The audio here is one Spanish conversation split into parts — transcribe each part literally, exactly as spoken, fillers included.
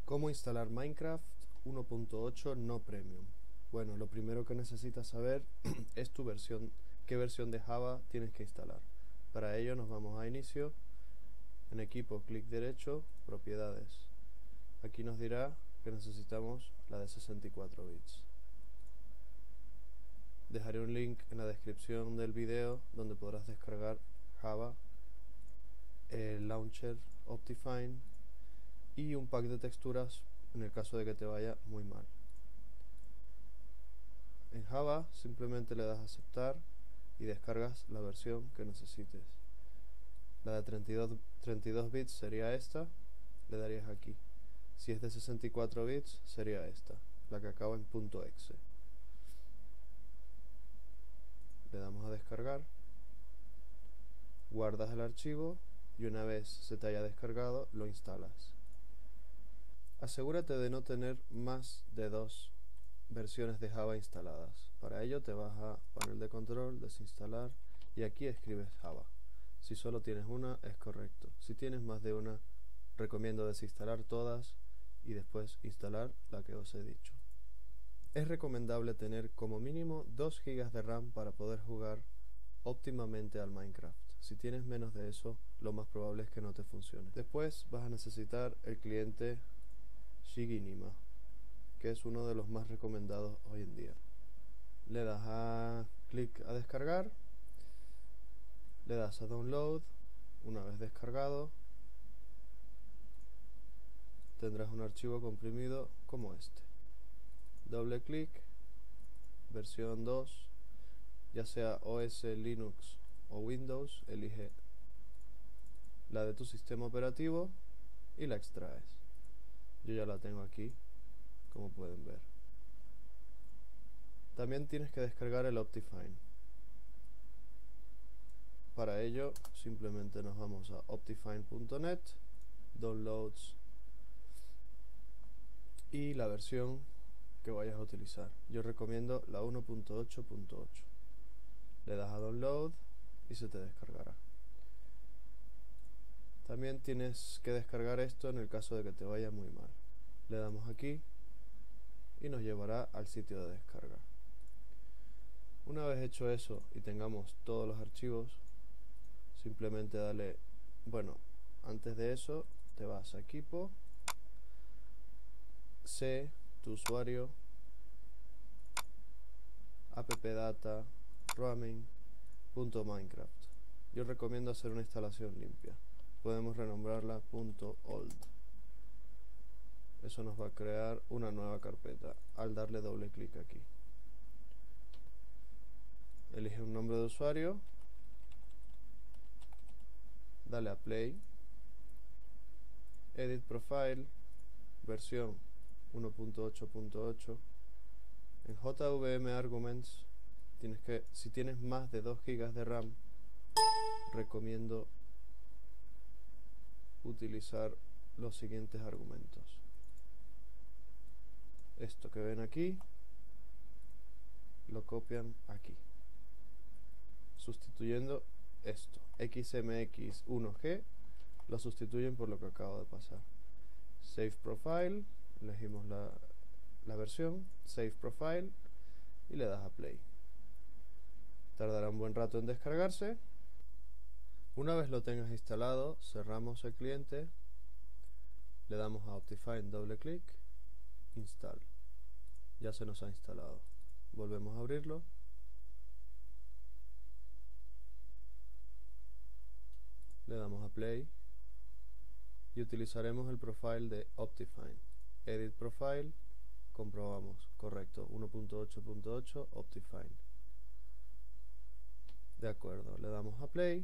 ¿Cómo instalar Minecraft uno punto ocho no premium? Bueno, lo primero que necesitas saber es tu versión, qué versión de Java tienes que instalar. Para ello nos vamos a inicio, en equipo clic derecho, propiedades. Aquí nos dirá que necesitamos la de sesenta y cuatro bits. Dejaré un link en la descripción del video donde podrás descargar Java, el launcher Optifine y un pack de texturas en el caso de que te vaya muy mal. En Java simplemente le das a aceptar y descargas la versión que necesites. La de treinta y dos bits sería esta, le darías aquí. Si es de sesenta y cuatro bits sería esta, la que acaba en .exe. Le damos a descargar, guardas el archivo y una vez se te haya descargado lo instalas. Asegúrate de no tener más de dos versiones de Java instaladas. Para ello te vas a panel de control, desinstalar y aquí escribes Java. Si solo tienes una es correcto. Si tienes más de una, recomiendo desinstalar todas y después instalar la que os he dicho. Es recomendable tener como mínimo dos gigas de RAM para poder jugar óptimamente al Minecraft. Si tienes menos de eso, lo más probable es que no te funcione. Después vas a necesitar el cliente Shiginima, que es uno de los más recomendados hoy en día. Le das a clic a descargar, le das a download. Una vez descargado tendrás un archivo comprimido como este. Doble clic, versión dos, ya sea O S, Linux o Windows, elige la de tu sistema operativo y la extraes. Yo ya la tengo aquí, como pueden ver. También tienes que descargar el Optifine. Para ello simplemente nos vamos a optifine punto net, downloads y la versión que vayas a utilizar. Yo recomiendo la uno punto ocho punto ocho. Le das a download y se te descargará. También tienes que descargar esto en el caso de que te vaya muy mal. Le damos aquí y nos llevará al sitio de descarga. Una vez hecho eso y tengamos todos los archivos, simplemente dale, bueno, antes de eso te vas a equipo, C, tu usuario, appdata, roaming, punto minecraft. Yo recomiendo hacer una instalación limpia. Podemos renombrarla .old. Eso nos va a crear una nueva carpeta al darle doble clic aquí. Elige un nombre de usuario, dale a play, edit profile, versión uno punto ocho punto ocho. En J V M Arguments tienes que, si tienes más de dos gigas de RAM, recomiendo utilizar los siguientes argumentos. Esto que ven aquí lo copian aquí, sustituyendo esto, X M X uno G, lo sustituyen por lo que acabo de pasar. Save Profile, elegimos la, la versión, Save Profile y le das a Play. Tardará un buen rato en descargarse. Una vez lo tengas instalado, cerramos el cliente, le damos a Optifine doble clic, Install. Ya se nos ha instalado. Volvemos a abrirlo. Le damos a Play y utilizaremos el profile de Optifine. Edit Profile, comprobamos, correcto, uno punto ocho punto ocho Optifine. De acuerdo, le damos a Play.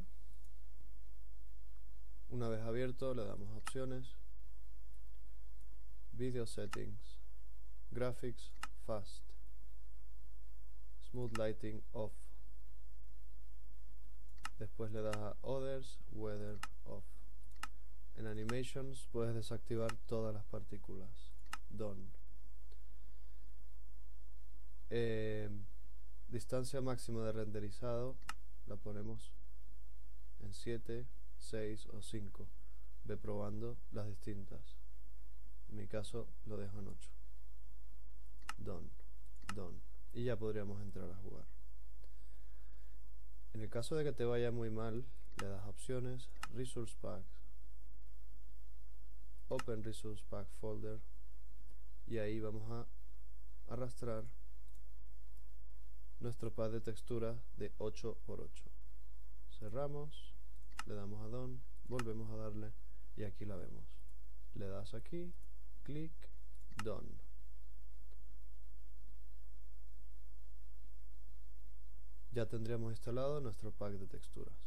Una vez abierto le damos a opciones, Video Settings, Graphics Fast, Smooth Lighting Off. Después le das a Others, Weather Off. En Animations puedes desactivar todas las partículas. Done. Eh, distancia máxima de renderizado la ponemos en siete, seis o cinco. Ve probando las distintas. Mi mi caso lo dejo en ocho. Done, done. Y ya podríamos entrar a jugar. En el caso de que te vaya muy mal, le das opciones, Resource Pack, Open Resource Pack Folder, y ahí vamos a arrastrar nuestro pack de texturas de ocho por ocho. Cerramos, le damos a Done, volvemos a darle y aquí la vemos. Le das aquí, clic, Done. Ya tendríamos instalado nuestro pack de texturas.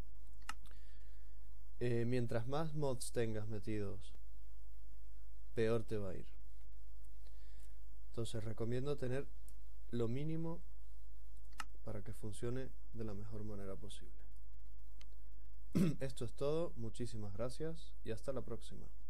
Eh, mientras más mods tengas metidos, peor te va a ir. Entonces recomiendo tener lo mínimo para que funcione de la mejor manera posible. Esto es todo, muchísimas gracias y hasta la próxima.